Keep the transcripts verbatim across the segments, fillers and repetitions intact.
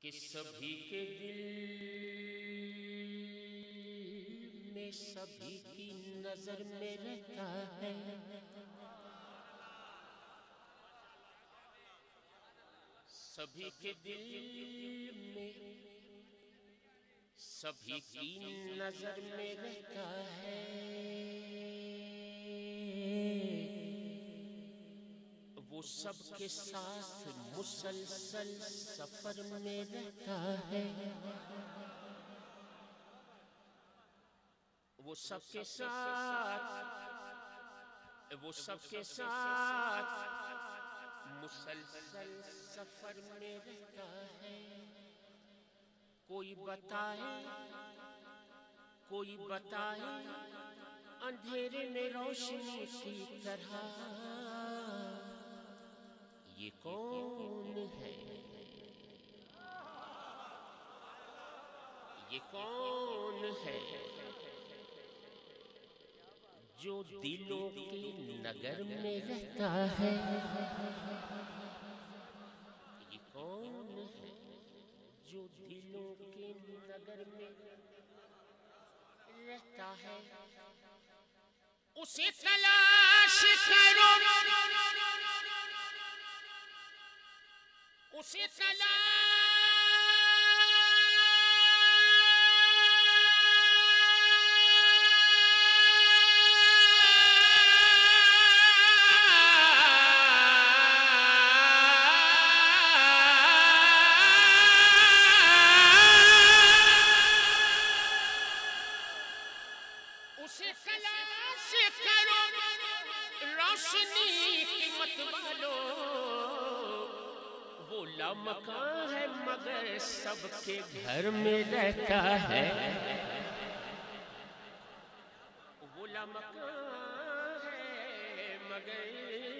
کہ سبھی کے دل میں سبھی کی نظر میں رہتا ہے، سبھی کے دل میں سبھی کی نظر میں رہتا ہے، وہ سب کے ساتھ مسلسل سفر میں رہتا ہے، وہ سب کے ساتھ وہ سب کے ساتھ مسلسل سفر میں رہتا ہے۔ کوئی بتائے کوئی بتائے اندھیرے میں روشنی کی طرح، یہ کون ہے یہ کون ہے جو دلوں کی نگر میں رہتا ہے، یہ کون ہے جو دلوں کی نگر میں رہتا ہے، اسے تلاش کرو اسے تلاش اسے تلاش کرو روشنی کی مت والو، وہ لامکاں ہے مگر سب کے گھر میں رہتا ہے، وہ لامکاں ہے مگر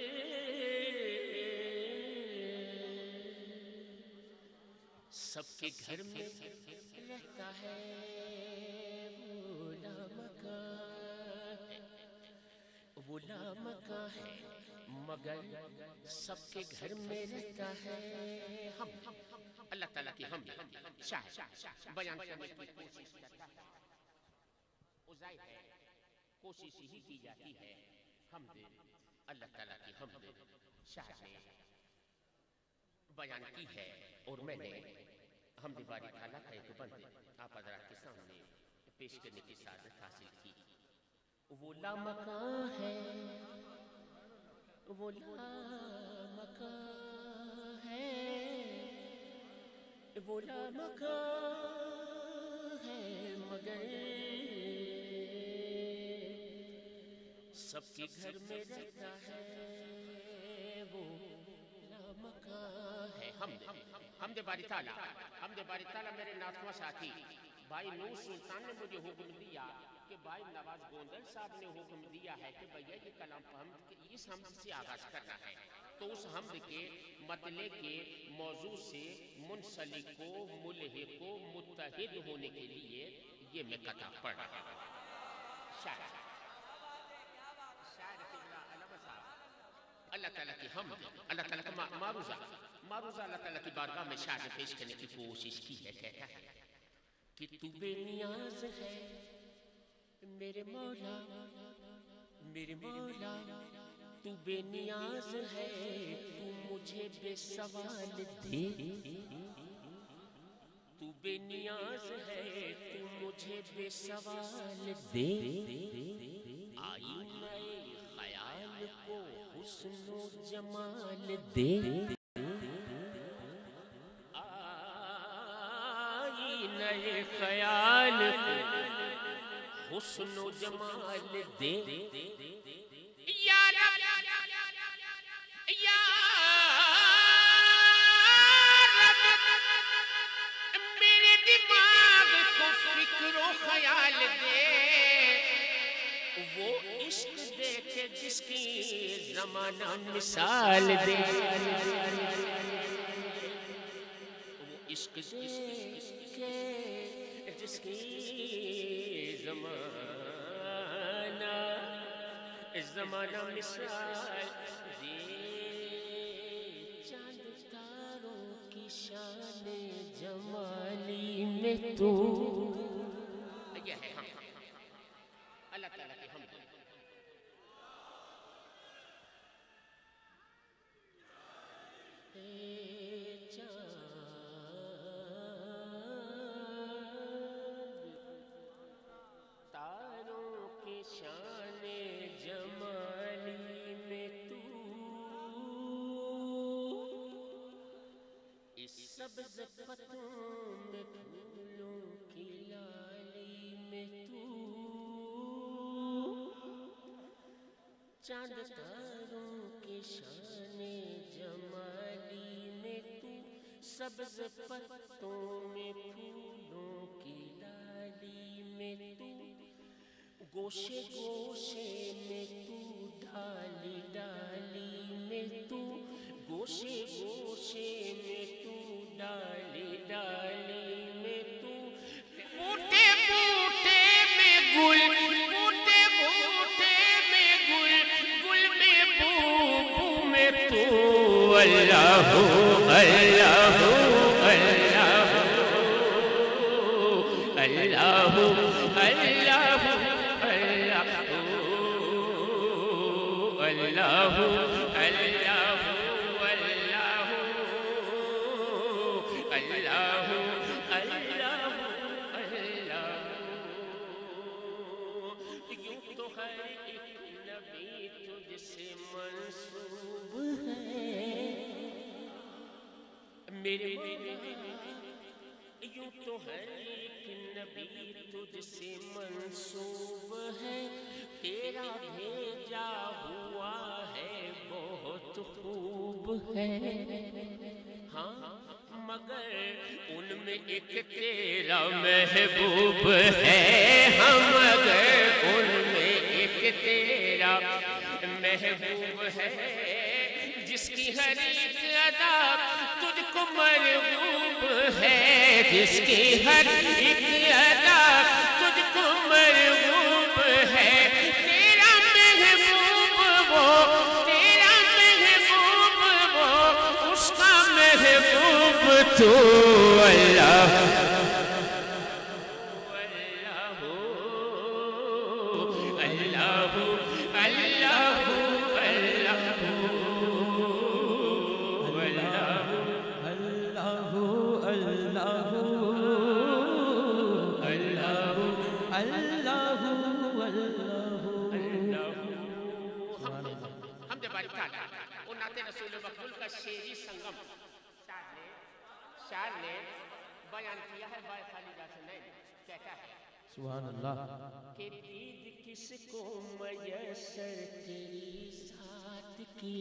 سب کے گھر میں رہتا ہے، وہ لامکاں ہے وہ لامکاں ہے مگر سب کے گھر میں رہتا ہے۔ ہم اللہ تعالیٰ کی ہم شاہ بیان کرنے کی کوشش کرتا ہے، ظاہر ہے کوشش ہی کی جاتی ہے، حمد اللہ تعالیٰ کی حمد شاہ نے بیان کی ہے، اور میں نے حمد باری تعالیٰ کا ایک بند آپ حضرات کے سامنے پیش کرنے کی سعادت حاصل کی۔ وہ لامکاں ہے وہ لامکاں ہے وہ لامکاں ہے مگر سب کے گھر میں رہتا ہے، وہ لامکاں ہے۔ حمد حمد باری تعالیٰ حمد باری تعالیٰ میرے ناخواں ساتھی بھائی نور سلطان نے مجھے حکم دیا کہ بھائی نواز گوندل صاحب نے حکم دیا ہے کہ بھیا یہ کلام حمد اس حمد سے آغاز کرنا ہے، تو اس حمد کے مطلع کے موضوع سے منسلک کو ملحق کو متحد ہونے کے لیے یہ میں قطع پڑھ رہا ہوں۔ شاعر اللہ تعالیٰ کی حمد اللہ تعالیٰ کا معروضہ معروضہ اللہ تعالیٰ کی بارگاہ میں شاعر نے پیش کرنے کی کوشش کی ہے، کہتا ہے کہ تو بے نیاز ہے میرے مولا میرے مولا، تو بے نیاز ہے تو مجھے بے سوال دے، تو بے نیاز ہے تو مجھے بے سوال دے، آئینہ خیال کو حسن و جمال دے، آئینہ خیال کو حسن و جمال دے، یا رب یا رب میرے دماغ کو فکر و خیال دے، وہ عشق دے کے جس کی زمانہ مثال دے، وہ عشق دے کے جس کی زمانہ زمانہ مثال دے، چاند تاروں کی شان جمالی میں تو یہ ہے ہم اللہ تعالیٰ کی حمد تاروں کی شان جمالی میں تو اس سبز پتوں میں پھولوں کی لالی میں تو چاند تاروں کی شان جمالی میں تو سبز پتوں میں پھولوں کی لالی میں تو گوشے گوشے میں تو ڈالی ڈالی میں تو گوشے گوشے میں تو ڈالی ڈالی میں تو بوٹے بوٹے میں گل بوٹے بوٹے میں گل گل میں بو بو میں تو اللہ اللہ اللہ اللہ اللہ اللہ اللہ میرے یوں تو ہے ایک نبی تجھ سے منسوب ہے تیرا بھیجا ہوا ہے بہت خوب ہے ہاں مگر ان میں ایک تیرا محبوب ہے ہم مگر ان میں ایک تیرا محبوب ہے جس کی ہر ایک ادا تجھ کو مرغوب ہے جس کی ہر ایک ادا تجھ کو مرغوب ہے تیرا محبوب وہ تیرا محبوب وہ اس کا محبوب تو اللہ رسول مقبول کا شعری سنگم شاعر نے بیان کیا ہے بائے خالیدہ سے نہیں کہتا ہے سبحان اللہ کہ دید کس کو میسر تیری ذات کی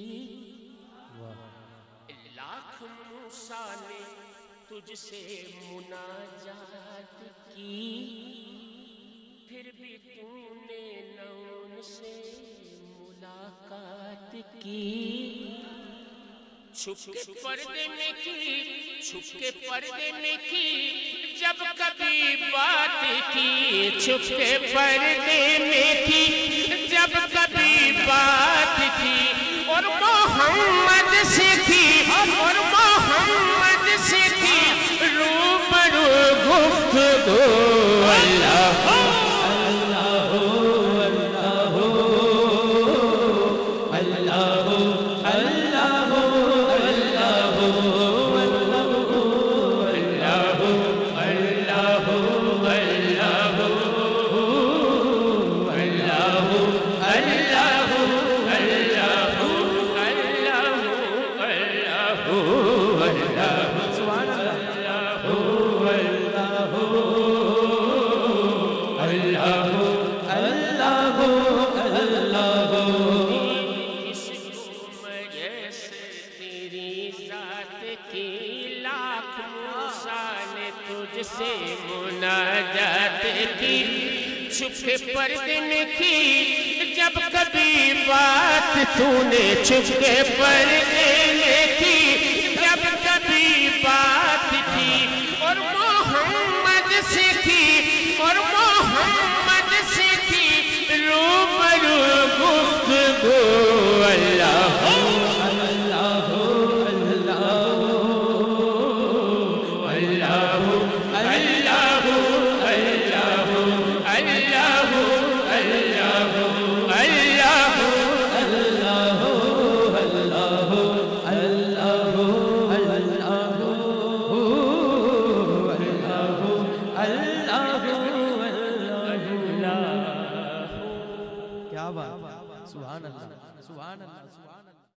لاکھ موسیٰ نے تجھ سے مناجات کی پھر بھی تو نے نہ ان سے ملاقات کی چھپ کے پردے میں کی چھپ کے پردے میں کی جب کبھی بات کی چھپ کے پردے میں کی جب کبھی بات کی اور محمد سے کی اور محمد سے کی روبرو گفتگو اللہ چھپ کے پردے میں کی جب کبھی بات تو نے چھپ کے پردے میں کی جب کبھی بات کی اور محمد سے کی اور محمد سے کی روبرو گفتگو اللہ اللہ اللہ اللہ بات سبحان اللہ سبحان اللہ سبحان